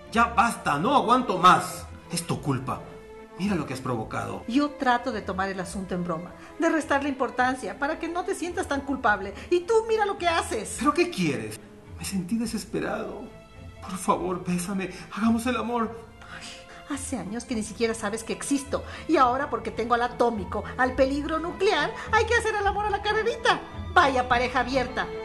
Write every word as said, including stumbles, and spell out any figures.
Ya basta, no aguanto más. Es tu culpa. Mira lo que has provocado. Yo trato de tomar el asunto en broma, de restarle importancia para que no te sientas tan culpable. Y tú mira lo que haces. ¿Pero qué quieres? Me sentí desesperado. Por favor, bésame. Hagamos el amor. Ay, hace años que ni siquiera sabes que existo. Y ahora porque tengo al atómico, al peligro nuclear, hay que hacer el amor a la carrerita. Vaya pareja abierta.